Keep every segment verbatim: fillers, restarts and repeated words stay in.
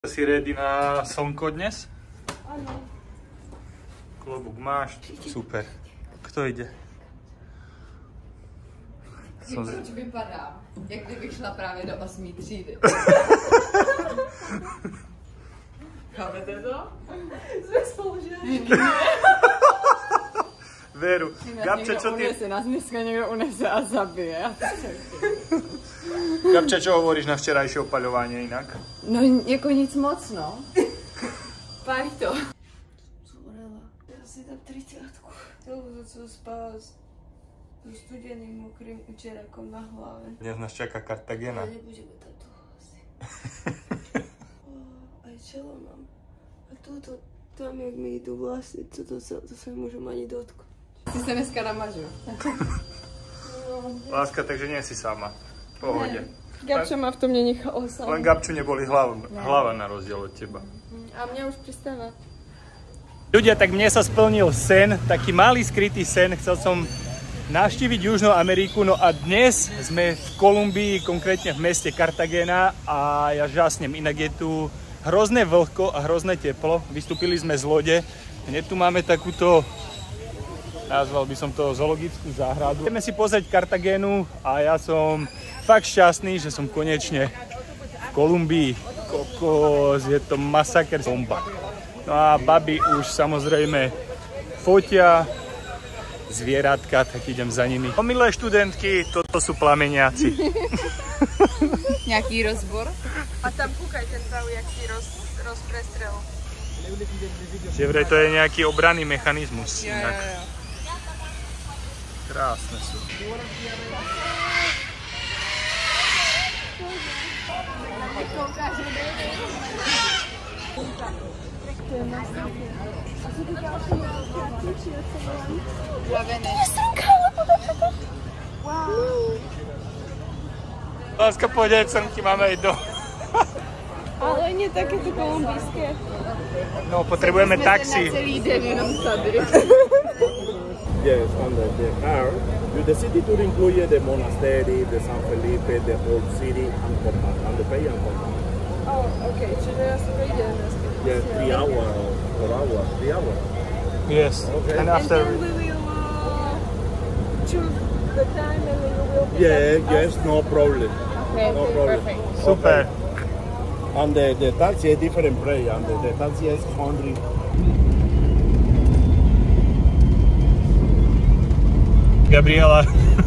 Si ready na slnko dnes? Áno. Klobúk máš? Super. Kto ide? Som... Proč vypadám, jak kdybych šla právě do osmý třídy. Chápete to? Jsme spolužáčky. Veru. Gabče, čo ty... Unese, nás dneska někdo unese a zabije. Gabče, čo hovoríš na včerajšie opaľovanie inak? No, jako nic moc, no. Pálí to. Zhorela. Já si dám třicátku. Dlouho co spala s studeným mokrým učerakom na hlave. Dnes nás čaká Kartagena. Ale nebudeme tam toho asi. Aj čelo mám. A tuto, tam jak mi jdou vlasy, to, to, to, to se nemůžu ani dotknout. Ty se dneska namažu. Láska, takže nie si sama. V pohode. Gabča ma v tom nenechalo sama. Len Gabču neboli hlava, hlava na rozdiel od teba. A mňa už pristáva. Ľudia, tak mne sa splnil sen, taký malý skrytý sen. Chcel som navštíviť Južnú Ameriku, no a dnes sme v Kolumbii, konkrétne v meste Cartagena a ja žasnem. Inak je tu hrozné vlhko a hrozné teplo. Vystúpili sme z lode. Hneď tu máme takúto, nazval by som to zoologickú záhradu. Ideme si pozrieť Cartagenu a ja som fakt šťastný, že som konečne v Kolumbii. Kokos, je to masaker, bomba. No a baby už samozrejme fotia zvieratka, tak idem za nimi. No, milé študentky, toto sú plameniaci. Nejaký rozbor. A tam kúkaj ten prav, jak si roz, rozprestrel. Že vraj to je nejaký obranný mechanizmus. Jo, jo, jo. Krásne sú. Láska, poď aj slnky, máme aj do. Ale nie takéto kolumbijské. No, potrebujeme taxi. Na celý den jenom tady. Yes, on the, the car, the city tour incluye the monastery, the San Felipe, the old city, and Combat, and the Pay and Combat. Oh, okay, čiže ja si prejdem. Yes, three hours, four hours, three hours. Yes, okay. And And after... then we will uh, choose the time and then we will pick Yeah, up yes, us. no problem. Okay, No okay, problem. perfect. Super. And the, the taxi is different price, and the, the taxi is one hundred. Gabriela.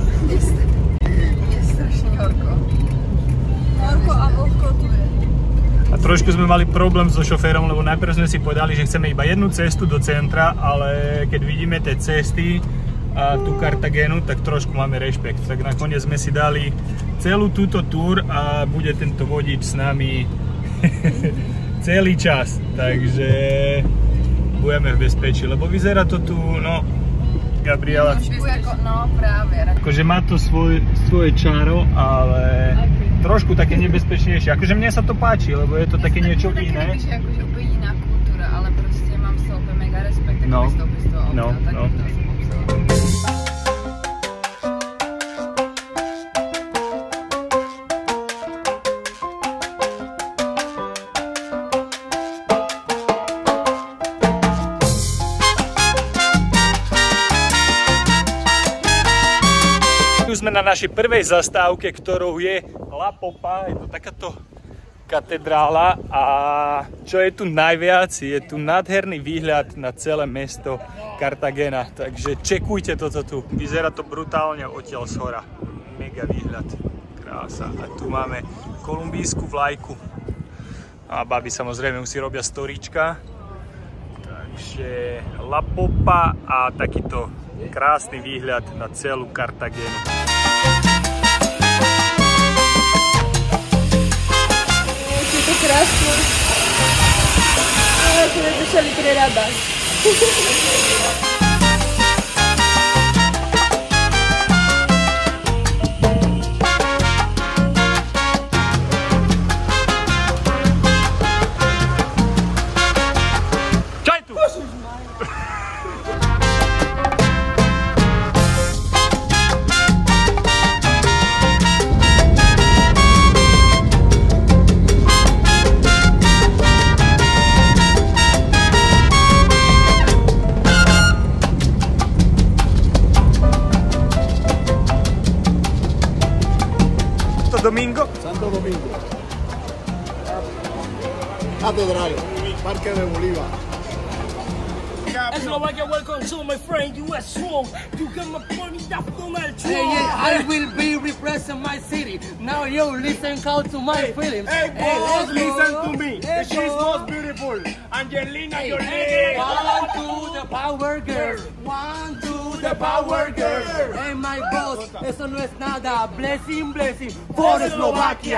Je strašne horko. Horko a vlhko tu je. A trošku sme mali problém so šoférom, lebo najprv sme si povedali, že chceme iba jednu cestu do centra, ale keď vidíme tie cesty a tú Cartagenu, tak trošku máme rešpekt. Tak nakoniec sme si dali celú túto túr a bude tento vodič s nami celý čas. Takže budeme v bezpečí, lebo vyzerá to tu, no, Gabriela. No práve. Akože má to svoj, svoje čaro, ale trošku také nebezpečnejšie. Akože mne sa to páči, lebo je to také niečo iné. To je akože úplne iná kultúra, ale proste mám z toho úplne mega respekt, ako No. vystúpiť z toho auta. No, Tak no. to som popsala. Sme na našej prvej zastávke, ktorou je La Popa, je to takáto katedrála a čo je tu najviac, je tu nádherný výhľad na celé mesto Cartagena, takže čekujte toto tu. Vyzerá to brutálne odtiaľ z hora, mega výhľad, krása. A tu máme kolumbijskú vlajku a babi samozrejme už si robia storíčka, takže La Popa a takýto krásny výhľad na celú Cartagenu. Je to krásne. Ale to je začali prerábať. Čo je tu? Catedral, Parque de Bolívar. Slovakia, welcome to my friend. You are strong. You got my money down Donald Trump. Hey, yeah, I will be representing my city. Now you listen how to my feelings. Hey, Hey, boss, let's go. listen to me. Let's She's go. most beautiful. Angelina Hey, Jolie. one, two, the power girl. One, two, the power girl. Hey, my boss, eso no es nada. Blessing, blessing for Slovakia.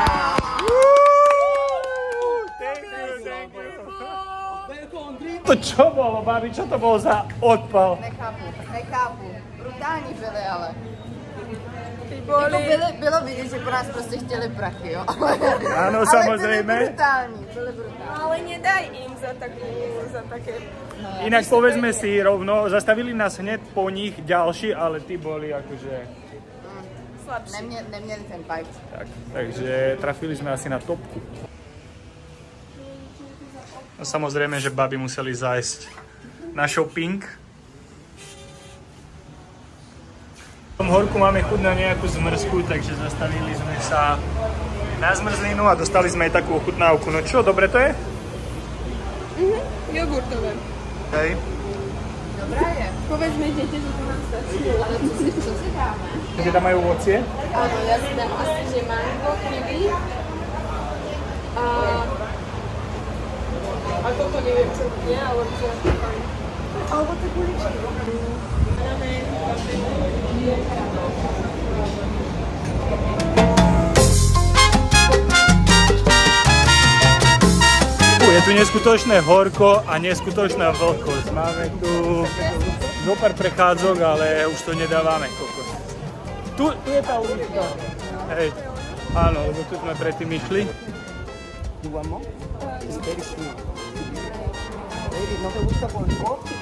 To čo bolo, babi? Čo to bolo za odpal? Nechápu, nechápu. Brutální byli, ale. Ty boli... Jako byli, bylo vidět, že po nás prostě chtěli prachy, jo. Áno, ale samozrejme. byli brutální, byli brutální. Ale nedaj im za takú, za také... Inak povedzme si rovno, zastavili nás hneď po nich ďalší, ale tí boli akože... Slabší. Nemě, neměli ten pipe. Tak, takže trafili sme asi na topku. No samozrejme, že babi museli zájsť na shopping. V tom horku máme chuť na nejakú zmrzku, takže zastavili sme sa na zmrzlinu a dostali sme aj takú ochutnávku. No čo, dobre to je? Mhm, jogurtové. Hej. Dobrá je. Povedzme dete, že to nám stačí. Ale co si, co si dáme? Kde tam majú ovocie? Áno, ja si dám asi, že mango, kiwi. A... A toto neviem, čo je, ale čo je fajn. Alebo to kuličky. Dáme Je tu neskutočné horko a neskutočná vlhkosť. Máme tu zo pár prechádzok, ale už to nedávame kokos. Tu, tu je tá ulička. Hej. Áno, lebo tu sme predtým išli. You want more? It's very sweet. Baby, ¿no te gusta con coffee?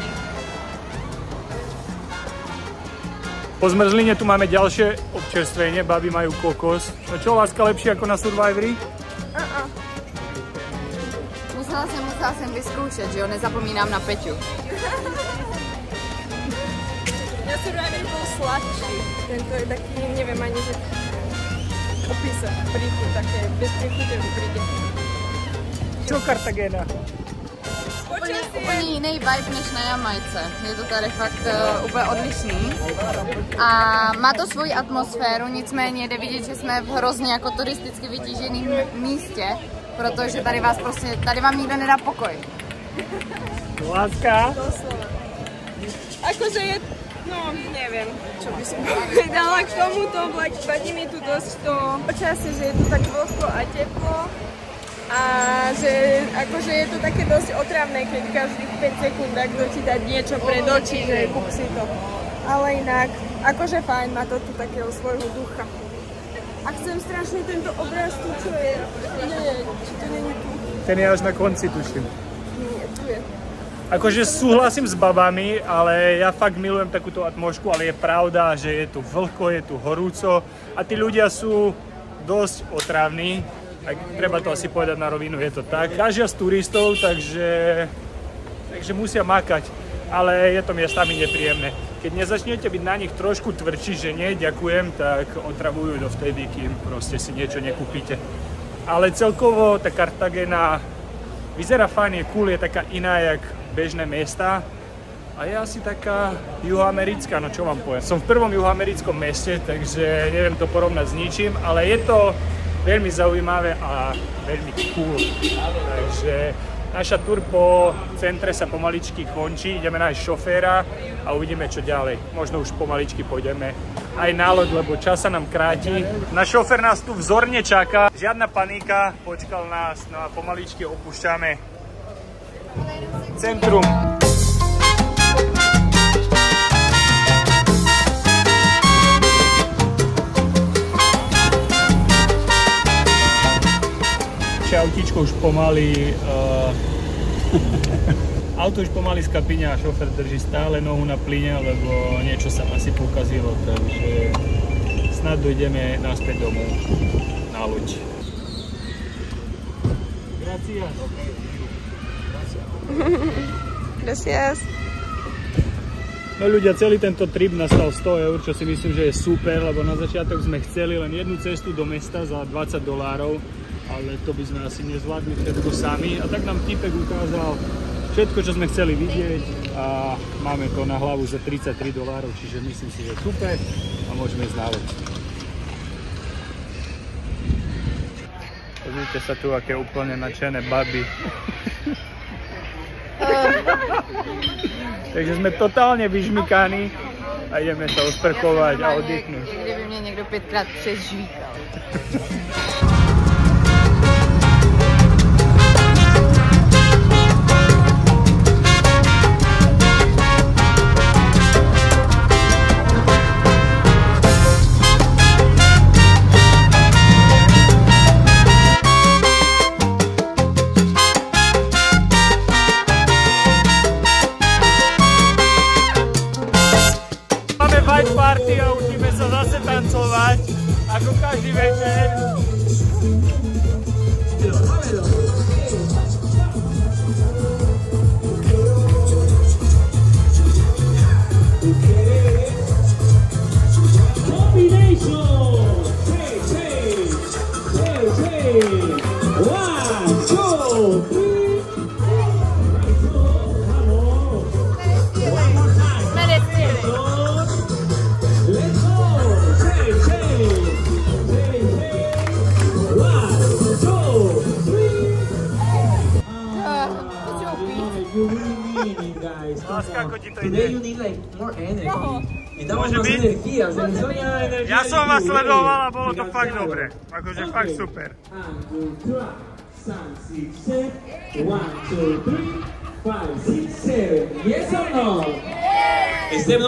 Po zmrzline tu máme ďalšie občerstvenie, babi majú kokos. No čo, láska, lepšie ako na Survivory? Uh-uh. Musela jsem, musela jsem vyzkoušet, že jo, nezapomínám na Peťu. Ja Survivor bol sladší. Tento je taký, neviem ani, že opísať príchuť, také bez príchute mi príde. Čo Kartagena? Úplně, úplně jiný vibe než na Jamajce. Je to tady fakt uh, úplně odlišný. A má to svoji atmosféru, nicméně jde vidět, že jsme v hrozně jako turisticky vytíženém místě, protože tady vás prostě, tady vám nikdo nedá pokoj. Láska? Akože je, no neviem, čo by som povedala k tomuto, vadí mi tu dosť to počasie, že je tu tak vlhko a teplo a že akože je to také dosť otravné, keď každých päť sekúnd takto ti dať niečo pred oči, že kúp si to. Ale inak, akože fajn, má to tu takého svojho ducha. A chcem strašne tento obraz tu, čo je, nie, či to není tu. Ten je až na konci, tuším. Nie, tu je. Akože súhlasím s babami, ale ja fakt milujem takúto atmosféru, ale je pravda, že je tu vlhko, je tu horúco a tí ľudia sú dosť otravní. Tak treba to asi povedať na rovinu, je to tak. Ťažia z turistov, takže, takže musia makať, ale je to miestami nepríjemné. Keď nezačnete byť na nich trošku tvrdší, že nie, ďakujem, tak otravujú dovtedy, kým proste si niečo nekúpite. Ale celkovo tá Kartagena vyzerá fajn, je cool, je taká iná jak bežné miesta a je asi taká juhoamerická, no čo vám poviem. Som v prvom juhoamerickom meste, takže neviem to porovnať s ničím, ale je to veľmi zaujímavé a veľmi cool. Takže naša tur po centre sa pomaličky končí, ideme nájsť šoféra a uvidíme čo ďalej. Možno už pomaličky pôjdeme aj na loď, lebo čas sa nám kráti. Náš šofér nás tu vzorne čaká, žiadna panika, počkal nás, no a pomaličky opúšťame centrum. Autíčko už pomaly, uh, auto už pomaly skapíňa a šofér drží stále nohu na plyne, lebo niečo sa asi pokazilo, takže snad dojdeme naspäť domov na loď. Gracias. Gracias. No ľudia, celý tento trip nastal sto eur, čo si myslím, že je super, lebo na začiatok sme chceli len jednu cestu do mesta za dvadsať dolárov. ale to by sme asi nezvládli všetko sami. A tak nám týpek ukázal všetko, čo sme chceli vidieť a máme to na hlavu za tridsaťtri dolárov, čiže myslím si, že super a môžeme ísť na loď. Pozrite sa tu, aké úplne nadšené baby. Takže sme totálne vyžmykaní a ideme sa osprchovať a oddychnúť. Kdyby mě někdo pětkrát přežvíkal. Fight party a učíme sa zase tancovať, ako každý večer. Láska, ako ti to ide? Today you need like more energy. Y damos más byť? energía, o sea, necesita energía. Ja som vás sledoval a bolo to fakt dobre. Akože fakt super. one, two, three, one, two, three, five, six, seven. Yes or no? Yes!